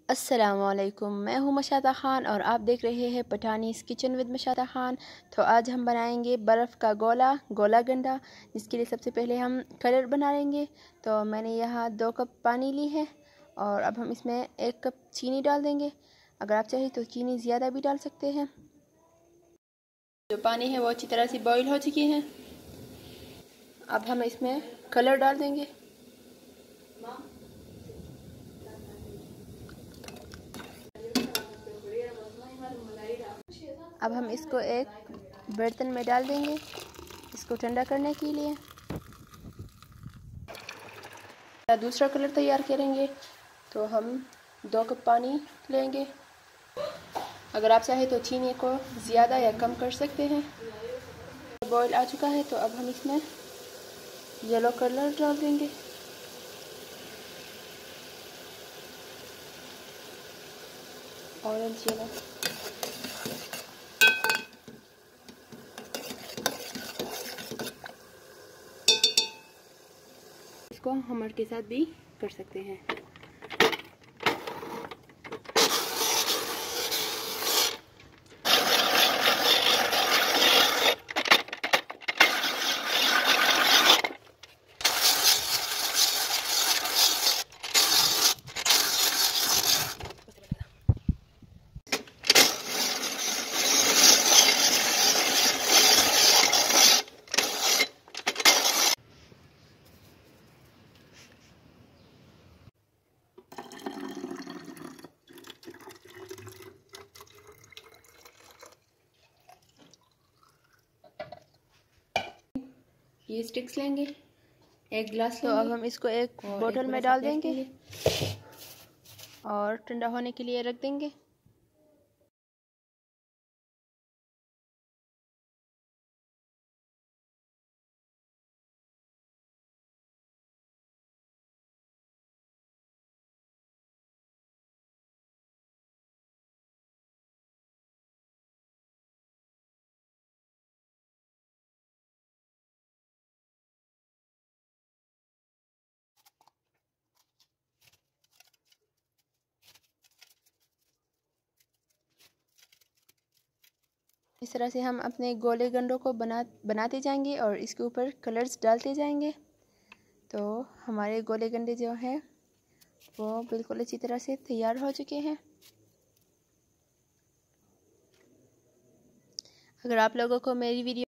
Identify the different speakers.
Speaker 1: अस्सलामुअलैकुम, मैं हूँ मशाता ख़ान और आप देख रहे हैं पठानीज़ किचन विद मशाता ख़ान। तो आज हम बनाएंगे बर्फ़ का गोलागंडा, जिसके लिए सबसे पहले हम कलर बना लेंगे। तो मैंने यहाँ 2 कप पानी ली है और अब हम इसमें 1 कप चीनी डाल देंगे। अगर आप चाहें तो चीनी ज़्यादा भी डाल सकते हैं। जो पानी है वो अच्छी तरह से बॉईल हो चुकी है। अब हम इसमें कलर डाल देंगे। अब हम इसको एक बर्तन में डाल देंगे, इसको ठंडा करने के लिए। दूसरा कलर तैयार करेंगे तो हम 2 कप पानी लेंगे। अगर आप चाहें तो चीनी को ज़्यादा या कम कर सकते हैं। बॉईल आ चुका है तो अब हम इसमें येलो कलर डाल देंगे। Orange yellow. इसको हमर के साथ भी कर सकते हैं। ये स्टिक्स लेंगे, 1 गिलास लेंगे। तो अब हम इसको एक बोतल में डाल देंगे और ठंडा होने के लिए रख देंगे। इस तरह से हम अपने गोले गंडों को बनाते जाएंगे और इसके ऊपर कलर्स डालते जाएंगे। तो हमारे गोले गंडे जो हैं वो बिल्कुल अच्छी तरह से तैयार हो चुके हैं। अगर आप लोगों को मेरी वीडियो